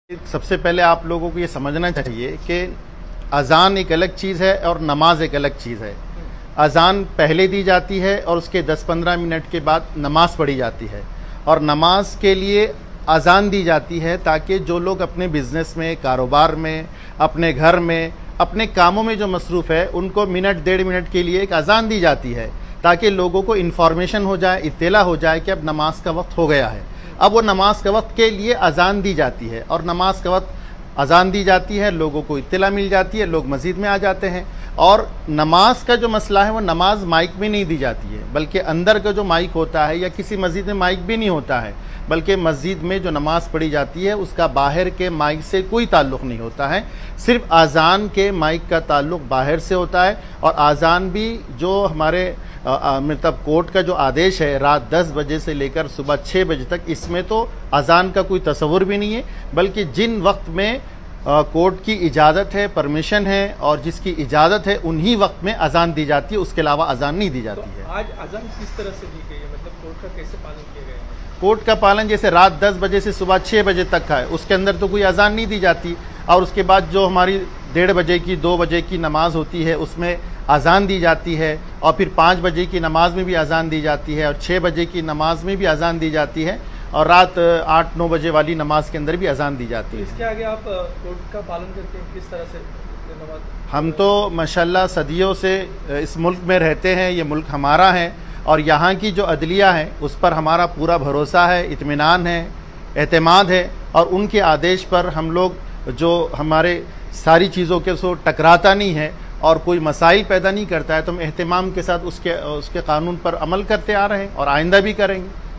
सबसे पहले आप लोगों को ये समझना चाहिए कि अज़ान एक अलग चीज़ है और नमाज एक अलग चीज़ है। अज़ान पहले दी जाती है और उसके 10-15 मिनट के बाद नमाज पढ़ी जाती है, और नमाज के लिए अज़ान दी जाती है ताकि जो लोग अपने बिज़नेस में, कारोबार में, अपने घर में, अपने कामों में जो मसरूफ़ है, उनको मिनट 1.5 मिनट के लिए एक अज़ान दी जाती है ताकि लोगों को इन्फॉर्मेशन हो जाए, इत्तला हो जाए कि अब नमाज का वक्त हो गया है। अब वो नमाज के वक्त के लिए अज़ान दी जाती है, और नमाज के वक्त अज़ान दी जाती है, लोगों को इत्तला मिल जाती है, लोग मस्जिद में आ जाते हैं। और नमाज का जो मसला है वो नमाज माइक में नहीं दी जाती है, बल्कि अंदर का जो माइक होता है, या किसी मस्जिद में माइक भी नहीं होता है, बल्कि मस्जिद में जो नमाज पढ़ी जाती है उसका बाहर के माइक से कोई ताल्लुक़ नहीं होता है। सिर्फ अज़ान के माइक का ताल्लुक़ बाहर से होता है। और अज़ान भी जो हमारे मतलब कोर्ट का जो आदेश है रात 10 बजे से लेकर सुबह 6 बजे तक, इसमें तो अज़ान का कोई तसव्वुर भी नहीं है, बल्कि जिन वक्त में कोर्ट की इजाज़त है, परमिशन है, और जिसकी इजाज़त है उन्हीं वक्त में अज़ान दी जाती है, उसके अलावा अज़ान नहीं दी जाती है। आज अज़ान किस तरह से दी गई है, मतलब कोर्ट का कैसे पालन किया गया है? कोर्ट का पालन जैसे रात 10 बजे से सुबह 6 बजे तक का है, उसके अंदर तो कोई अज़ान नहीं दी जाती, और उसके बाद जो हमारी 1:30 बजे की, 2 बजे की नमाज होती है उसमें अज़ान दी जाती है, और फिर 5 बजे की नमाज में भी अज़ान दी जाती है, और 6 बजे की नमाज में भी अज़ान दी जाती है, और रात 8-9 बजे वाली नमाज के अंदर भी अज़ान दी जाती है। इसके आगे आप कोर्ट का पालन करते हैं किस तरह से नमाज? हम तो माशाल्लाह सदियों से इस मुल्क में रहते हैं, ये मुल्क हमारा है, और यहाँ की जो अदलिया है उस पर हमारा पूरा भरोसा है, इत्मीनान है, एतमाद है, और उनके आदेश पर हम लोग जो हमारे सारी चीज़ों के सो टकराता नहीं है और कोई मसाइल पैदा नहीं करता है, तो हम एहतमाम के साथ उसके कानून पर अमल करते आ रहे हैं और आइंदा भी करेंगे।